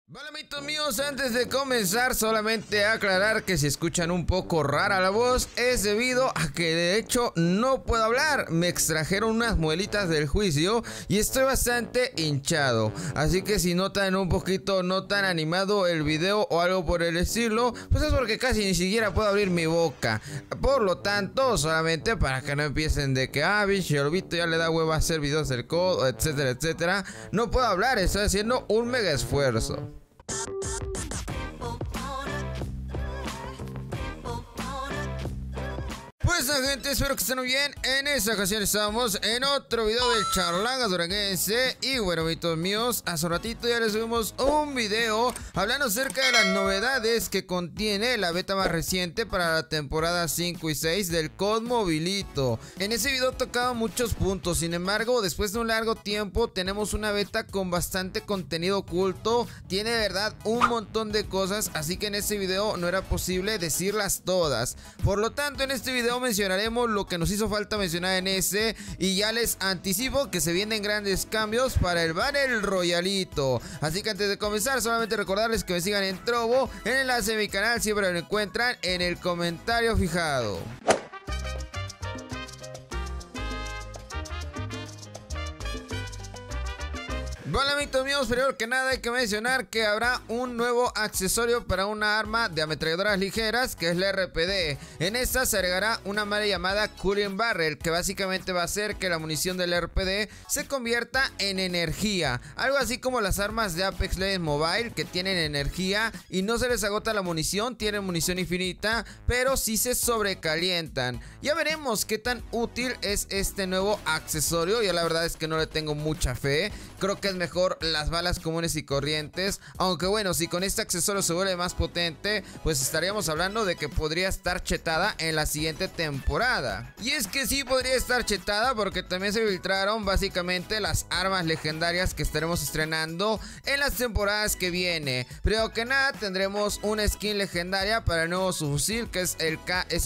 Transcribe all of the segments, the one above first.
Vale, amiguitos míos, antes de comenzar solamente aclarar que si escuchan un poco rara la voz es debido a que de hecho no puedo hablar. Me extrajeron unas muelitas del juicio y estoy bastante hinchado, así que si notan un poquito no tan animado el video o algo por el estilo, pues es porque casi ni siquiera puedo abrir mi boca. Por lo tanto, solamente para que no empiecen de que bicho, el Vito ya le da hueva a hacer videos del codo, etcétera, etcétera, no puedo hablar, estoy haciendo un mega esfuerzo. Pues gente, espero que estén muy bien. En esta ocasión estamos en otro video del Charlanga Duranguense. Y bueno, amiguitos míos, hace ratito ya les subimos un video hablando acerca de las novedades que contiene la beta más reciente para la temporada 5 y 6 del COD Mobilito. En ese video tocaba muchos puntos, sin embargo, después de un largo tiempo tenemos una beta con bastante contenido oculto. Tiene de verdad un montón de cosas, así que en este video no era posible decirlas todas. Por lo tanto, en este video mencionaremos lo que nos hizo falta mencionar en ese, y ya les anticipo que se vienen grandes cambios para el Battle Royalito. Así que antes de comenzar, solamente recordarles que me sigan en Trovo. El enlace de mi canal siempre lo encuentran en el comentario fijado. Hola, amiguitos míos, primero que nada hay que mencionar que habrá un nuevo accesorio para una arma de ametralladoras ligeras, que es la RPD. En esta se agregará una madre llamada Cooling Barrel, que básicamente va a hacer que la munición del RPD se convierta en energía. Algo así como las armas de Apex Legends Mobile, que tienen energía y no se les agota la munición, tienen munición infinita, pero sí se sobrecalientan. Ya veremos qué tan útil es este nuevo accesorio. Yo la verdad es que no le tengo mucha fe. Creo que es mejor las balas comunes y corrientes, aunque bueno, si con este accesorio se vuelve más potente, pues estaríamos hablando de que podría estar chetada en la siguiente temporada. Y es que sí podría estar chetada, porque también se filtraron básicamente las armas legendarias que estaremos estrenando en las temporadas que viene. Primero que nada tendremos una skin legendaria para el nuevo subfusil, que es el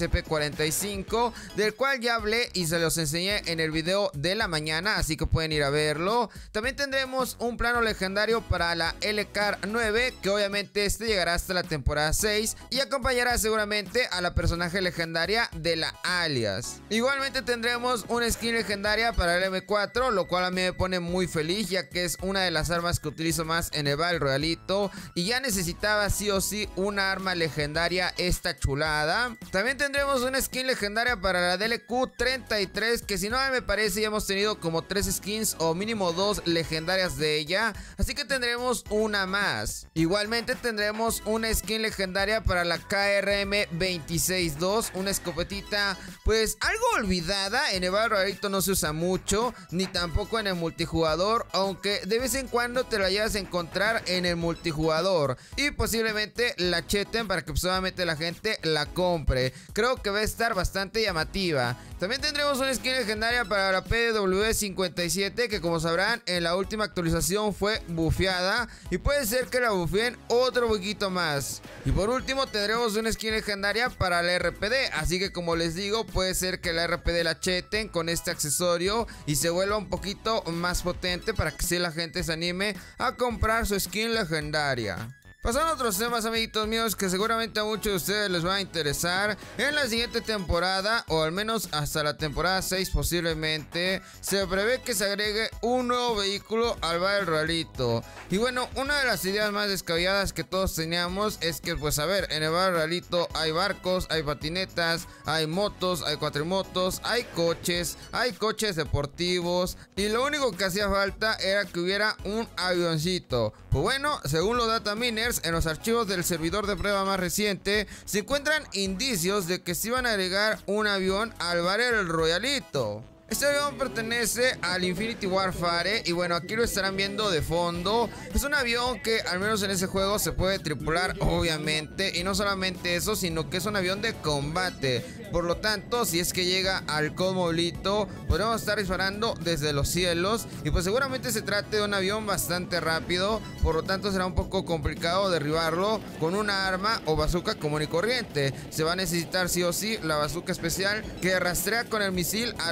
KSP-45, del cual ya hablé y se los enseñé en el video de la mañana, así que pueden ir a verlo. También tendremos un plano legendario para la LCAR 9, que obviamente este llegará hasta la temporada 6 y acompañará seguramente a la personaje legendaria de la Alias. Igualmente tendremos una skin legendaria para el M4, lo cual a mí me pone muy feliz, ya que es una de las armas que utilizo más en el Battle Royalito y ya necesitaba sí o sí una arma legendaria esta chulada. También tendremos una skin legendaria para la DLQ-33, que si no me parece ya hemos tenido como 3 skins o mínimo 2 legendarias de ella, así que tendremos una más. Igualmente tendremos una skin legendaria para la KRM-26-2, una escopetita pues algo olvidada. En el Battle Royalito no se usa mucho, ni tampoco en el multijugador, aunque de vez en cuando te la llegas a encontrar en el multijugador y posiblemente la cheten para que solamente la gente la compre. Creo que va a estar bastante llamativa. También tendremos una skin legendaria para la PW57, que como sabrán en la última actualización fue bufeada y puede ser que la bufeen otro poquito más. Y por último tendremos una skin legendaria para la RPD, así que como les digo, puede ser que la RPD la cheten con este accesorio y se vuelva un poquito más potente para que si la gente se anime a comprar su skin legendaria. Pasando a otros temas, amiguitos míos, que seguramente a muchos de ustedes les va a interesar. En la siguiente temporada, o al menos hasta la temporada 6 posiblemente, se prevé que se agregue un nuevo vehículo al Battle Royalito. Y bueno, una de las ideas más descabelladas que todos teníamos es que, pues a ver, en el Battle Royalito hay barcos, hay patinetas, hay motos, hay cuatrimotos, hay coches deportivos, y lo único que hacía falta era que hubiera un avioncito. Pues bueno, según los dataminers, en los archivos del servidor de prueba más reciente se encuentran indicios de que se iban a agregar un avión al Battle Royalito. Este avión pertenece al Infinity Warfare y bueno, aquí lo estarán viendo de fondo. Es un avión que al menos en ese juego se puede tripular, obviamente, y no solamente eso, sino que es un avión de combate. Por lo tanto, si es que llega al COD Mobilito, podremos estar disparando desde los cielos y pues seguramente se trate de un avión bastante rápido. Por lo tanto, será un poco complicado derribarlo con una arma o bazooka común y corriente. Se va a necesitar sí o sí la bazooka especial que rastrea con el misil a los enemigos.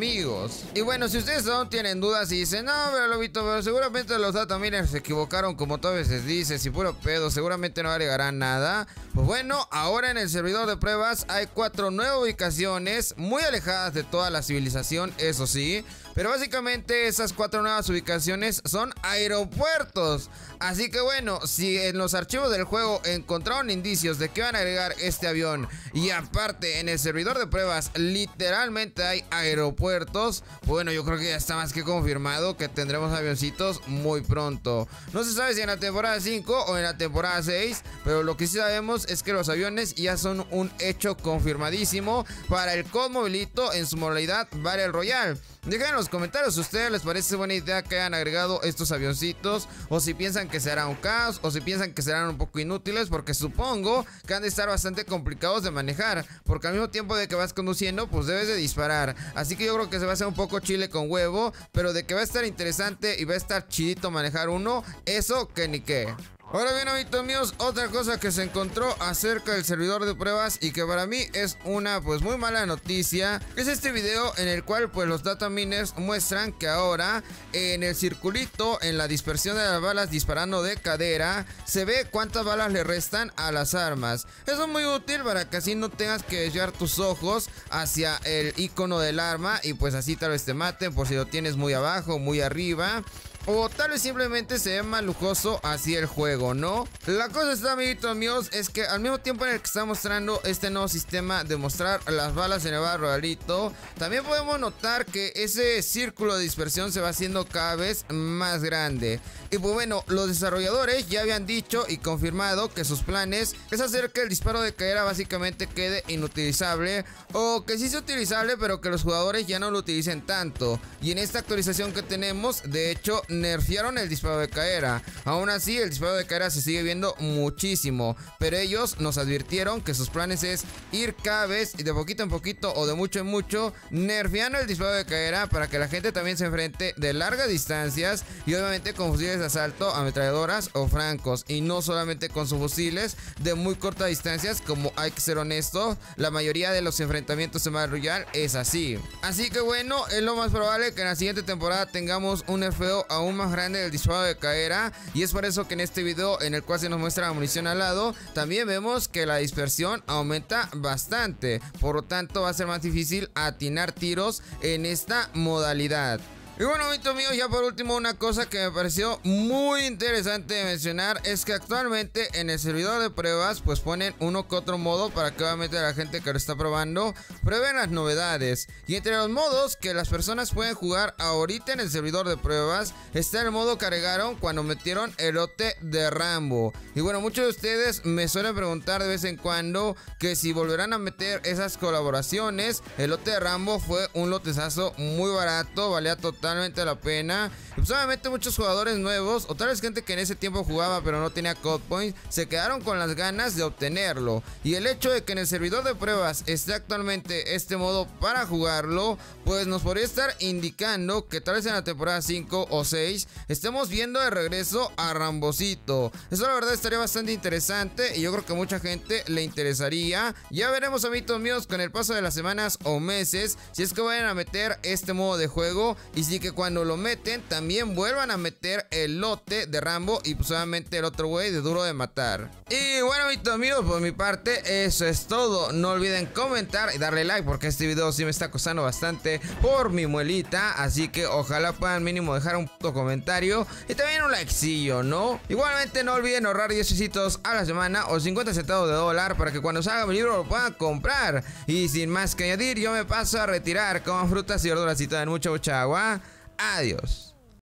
amigos. Y bueno, si ustedes aún tienen dudas y dicen, no, pero Lobito, pero seguramente los dataminers se equivocaron como todas veces dices y puro pedo, seguramente no agregarán nada. Pues bueno, ahora en el servidor de pruebas hay 4 nuevas ubicaciones muy alejadas de toda la civilización, eso sí. Pero básicamente esas 4 nuevas ubicaciones son aeropuertos. Así que bueno, si en los archivos del juego encontraron indicios de que van a agregar este avión y aparte en el servidor de pruebas literalmente hay aeropuertos, bueno, yo creo que ya está más que confirmado que tendremos avioncitos muy pronto. No se sabe si en la temporada 5 o en la temporada 6, pero lo que sí sabemos es que los aviones ya son un hecho confirmadísimo para el COD Mobilito en su modalidad Battle Royale. Dejen en los comentarios si a ustedes les parece buena idea que hayan agregado estos avioncitos, o si piensan que será un caos, o si piensan que serán un poco inútiles, porque supongo que han de estar bastante complicados de manejar, porque al mismo tiempo de que vas conduciendo, pues debes de disparar. Así que yo creo que se va a hacer un poco chile con huevo, pero de que va a estar interesante y va a estar chidito manejar uno, eso que ni qué. Ahora bien, amiguitos míos, otra cosa que se encontró acerca del servidor de pruebas y que para mí es una pues muy mala noticia, es este video en el cual pues los dataminers muestran que ahora en el circulito, en la dispersión de las balas disparando de cadera, se ve cuántas balas le restan a las armas. Eso es muy útil para que así no tengas que desviar tus ojos hacia el icono del arma y pues así tal vez te maten por si lo tienes muy abajo, muy arriba. O tal vez simplemente se ve más lujoso así el juego, ¿no? La cosa está, amiguitos míos, es que al mismo tiempo en el que está mostrando este nuevo sistema de mostrar las balas en el Battle Royale, también podemos notar que ese círculo de dispersión se va haciendo cada vez más grande. Y pues bueno, los desarrolladores ya habían dicho y confirmado que sus planes es hacer que el disparo de cadera básicamente quede inutilizable, o que sí sea utilizable pero que los jugadores ya no lo utilicen tanto. Y en esta actualización que tenemos, de hecho, nerfearon el disparo de cadera. Aún así, el disparo de cadera se sigue viendo muchísimo, pero ellos nos advirtieron que sus planes es ir cada vez y de poquito en poquito o de mucho en mucho nerfeando el disparo de cadera para que la gente también se enfrente de largas distancias y obviamente con fusiles de asalto, ametralladoras o francos, y no solamente con sus fusiles de muy cortas distancias, como hay que ser honesto, la mayoría de los enfrentamientos en Battle Royale es así. Así que bueno, es lo más probable que en la siguiente temporada tengamos un nerfeo aún más grande del disparo de cadera, y es por eso que en este video en el cual se nos muestra la munición al lado, también vemos que la dispersión aumenta bastante, por lo tanto va a ser más difícil atinar tiros en esta modalidad. Y bueno, amiguitos míos, ya por último, una cosa que me pareció muy interesante de mencionar es que actualmente en el servidor de pruebas pues ponen uno que otro modo para que obviamente la gente que lo está probando prueben las novedades. Y entre los modos que las personas pueden jugar ahorita en el servidor de pruebas está el modo que agregaron cuando metieron el lote de Rambo. Y bueno, muchos de ustedes me suelen preguntar de vez en cuando que si volverán a meter esas colaboraciones. El lote de Rambo fue un lotezazo muy barato, valía totalmente la pena. Y pues obviamente muchos jugadores nuevos, o tal vez gente que en ese tiempo jugaba pero no tenía code points, se quedaron con las ganas de obtenerlo. Y el hecho de que en el servidor de pruebas esté actualmente este modo para jugarlo, pues nos podría estar indicando que tal vez en la temporada 5 o 6 estemos viendo de regreso a Rambocito. Eso la verdad estaría bastante interesante y yo creo que a mucha gente le interesaría. Ya veremos, amiguitos míos, con el paso de las semanas o meses, si es que vayan a meter este modo de juego, y si que cuando lo meten también vuelvan a meter el lote de Rambo y pues obviamente el otro güey de Duro de Matar. Y bueno, amiguitos míos, por mi parte eso es todo. No olviden comentar y darle like porque este video sí me está costando bastante por mi muelita, así que ojalá puedan mínimo dejar un puto comentario y también un likecillo, ¿no? Igualmente no olviden ahorrar 10 pesitos a la semana o 50 centavos de dólar para que cuando salga mi libro lo puedan comprar. Y sin más que añadir, yo me paso a retirar. Coman frutas y verduras y tomen mucha agua. Adiós.